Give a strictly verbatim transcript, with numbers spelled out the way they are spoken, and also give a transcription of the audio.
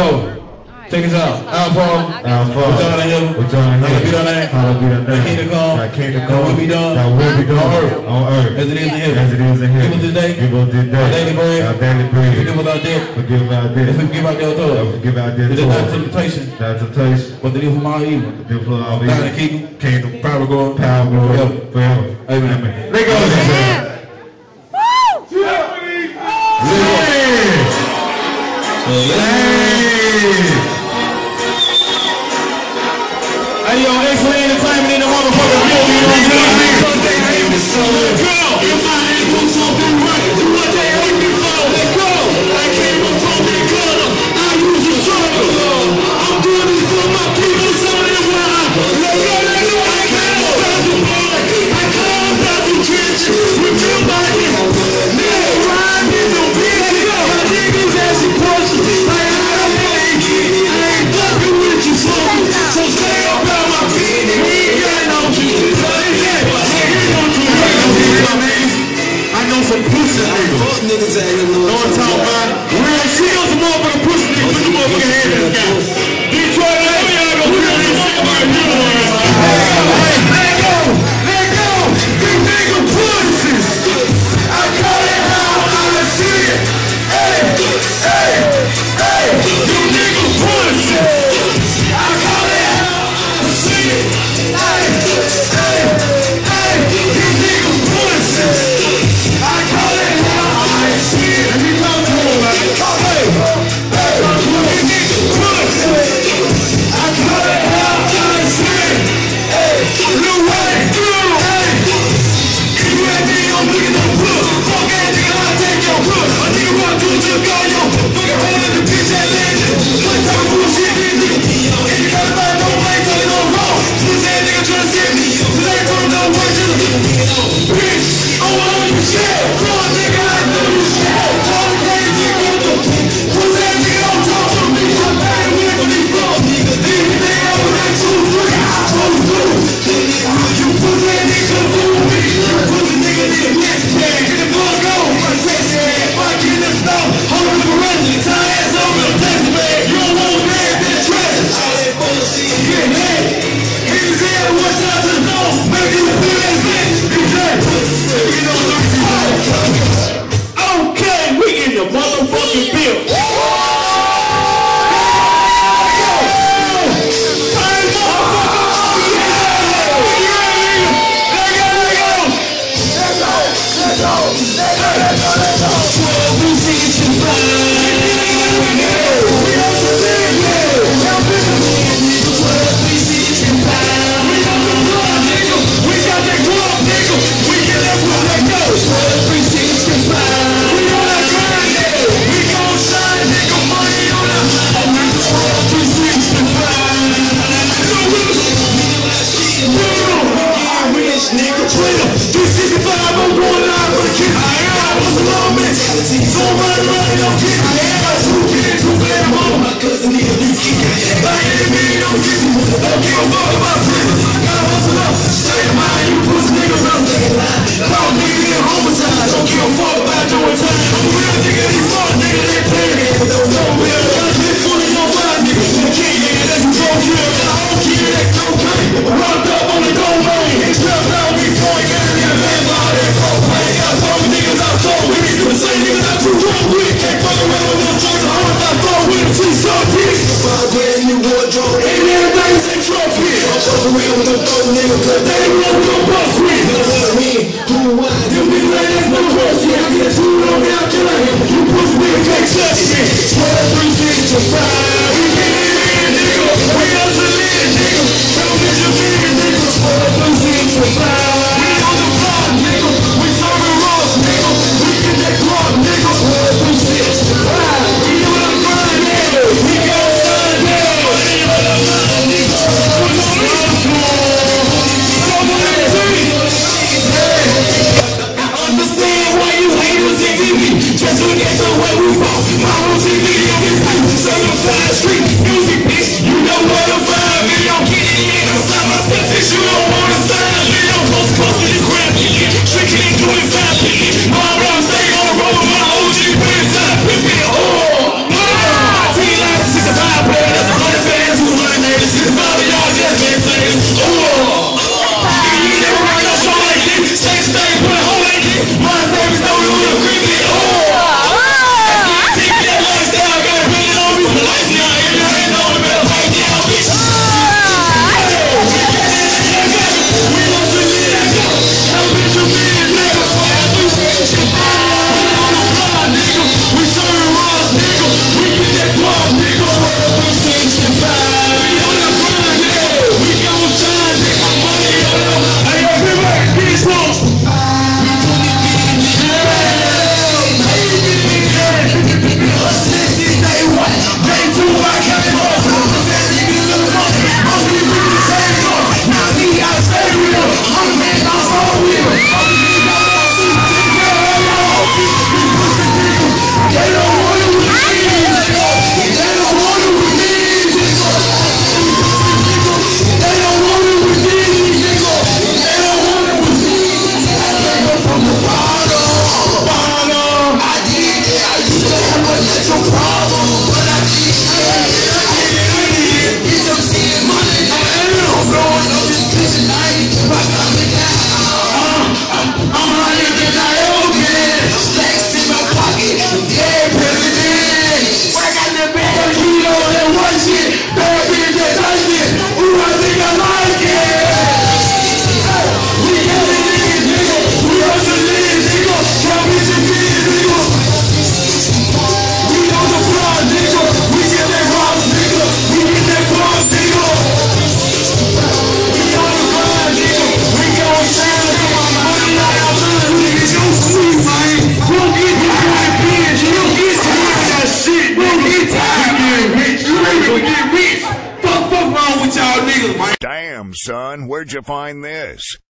go. Check this out. Alpha. Alpha. We're joining him. We're joining him. Hallowed be thy name. Hallowed be thy name. Thy kingdom come. Thy kingdom come. Thy will be done. Thy will be done on earth. On earth. As it is in heaven. As it is in heaven. Give us this day. Give us this day. Our daily bread. Our daily bread. Forgive us our debt. Forgive our debt. If we forgive our debt to us. Forgive our debt to us. It is not temptation. Not temptation. But deliver from all evil. Deliver from all evil. Thine the kingdom. Kingdom. Power, glory. Power, glory. Forever. Forever. Amen. Amen. Let go. Hey, yo, excellent entertainment in the motherfucking building, you know what I'm saying? Girl, if I ain't put something right, do what they hate me for. Let go. I came up from that gutter, I used to struggle. I'm doing this for my people, so that's why I let go, let go. I came up out the boy, I came out the trenches. Remember it, nigga riding in the bitch. My niggas asking questions, like how the hell they get it? I ain't fucking with you, so so stay up out my feet. We ain't got no Jesus. I know some pussy niggas. Fuck niggas ain't know what I'm talking about. Real shit on some motherfucking pussy niggas. Put the motherfucking hand in the sky. Detroit, let me out of here. This shit right here. Let go. Let go. These niggas pussies. I call it how I see it. Hey, hey, hey. You niggas pussies. I call it how I see it. Hey, hey, hey. You niggas pussies. I call it how I see it. Let me talk to him, man. Hey, hey, you niggas pussies. I call it how I see it. Hey, Lil Wilson, hey. If you ain't me, I'm looking at puss. Fuck that nigga, I'll take your puss. A nigga want to do go, yo. Fucking hole in the bitch that landed. What type of bullshit this nigga? And you gotta find no way till it go wrong. Pussy that nigga tryna sit me. Cause I ain't gonna know what to do. Bitch, I want you shit. Fuck nigga, I know you shit. Talk crazy, go to pussy that nigga don't talk to me. I'm bad with for these bros. These niggas over there two, three, two, two. You pussy that nigga fool me. You pussy nigga need a next man. Get the fuck on. My sex man. Fuck you in the stove. Hold on for resident. Tie ass over the plastic bag. You don't want a man, then trash. Get mad. Hit his head and watch out to the door. Make you feel that bitch. You know what I'm saying? Okay, we in the motherfucking building. Nigga, Twitter, three sixty-five, I'm going live for the kids. I am, what's the law, man? So I'm running around, don't get me. I got two kids, two bad mama. My cousin need a new kid. I ain't me, don't get me. Don't give a fuck about prison. I gotta hustle up. Stay in mind, you pussy niggas up. Call niggas in homicide. Don't give a fuck about doing time. I'm a real nigga, these fuck niggas, they play it. Don't know real, I'm just fully on my niggas. The kid, nigga, that's who don't kill. I don't kill that cocaine. Rocked up on the gold lane. Except out me point, get in that man, all that cocaine. Got some niggas out so weak. The same niggas out too wrong with. Can't fuck around with no choice. I heard that throw with him, see some dick. Five grand, you wardrobe. Ain't everything's a trophy. I'm fucking around with them those niggas, cause they ain't really gon' bust with. You know what I mean? Who won? You niggas like that's no question. I get two on me, I'll kill him. You pussy nigga can't touch me. twelve, three, six, and five. We get it in, nigga. We hustle in, nigga. Don't get your niggas, nigga. twelve, three, six, and five. We on the block, nigga. We serving Ross, nigga. We get that clock, nigga. twelve, three, six, and five. We on the grind, nigga. We got sun, nigga. We on the grind, nigga. We on the grind, nigga. Damn, son, where'd you find this?